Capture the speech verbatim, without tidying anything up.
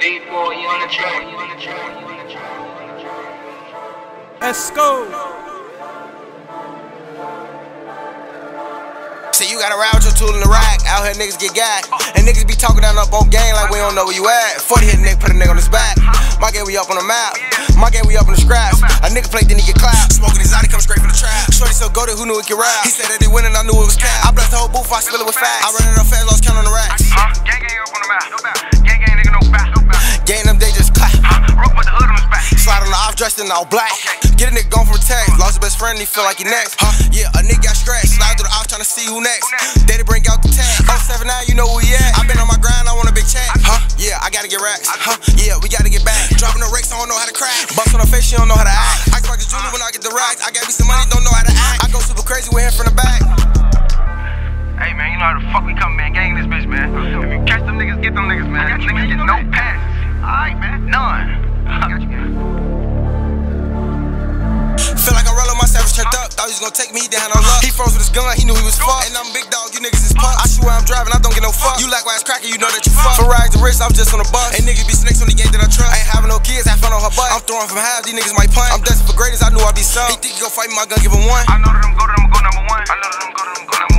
Big boy, you on the track. Let's go. See, you gotta ride with your tool in the rack. Out here niggas get got. And niggas be talking down up on game like we don't know where you at. forty hit a nigga, put a nigga on his back. My game, we up on the map. My game, we up on the scraps. A nigga play, then he get clapped. Smoking his out, he come straight from the trap. Shorty so goated, who knew he could rap? He said that he winning, I knew it was cap. I blessed the whole booth, I spill it with facts. I run it up fast, lost count on the racks. Huh? Gang gang up on the map. Gang gang nigga, no back. Gang them, they just clap. Huh? Rope with the hood on his back. Slide on the off, dressed in all black. Get a nigga gone from text. Lost his best friend, he feel like he next. Huh? Yeah, a nigga got scratched. Slide through the off, tryna see who next. They to bring out the tag. oh seven nine, you know where we at. I been on my grind, I want a big check. Huh? Yeah, I gotta get racks. Huh? Yeah, we gotta get back. Dropping the rakes, I don't know how to crack. Bust on her face, she don't know how to act. I can rock the jewelry when I get the racks. I got me some money, don't know how to act. I go super crazy with him from the back. Hey man, you know how the fuck we come, man. Gang this bitch, man. If you catch them niggas, get them niggas, man. Niggas get no pass. Alright, man. None. I got you, man. Feel like I'm rolling my savage turned up. Thought he was gonna take me, he didn't have no luck. He froze with his gun, he knew he was fucked. And I'm big dog, you niggas is pup. I shoot where I'm driving, I don't get no fuck. You like ass cracker, you know that you fuck. From rags to wrist, I'm just on the bus. And niggas be snakes on the game that I trust. I ain't having no kids, have fun on her butt. I'm throwing from half, these niggas might punt. I'm destined for greatness, I knew I'd be some. He think he gon' fight me, my gun give him one. I know that I'm go to them, go number one. I know that I'm go to them, go number one.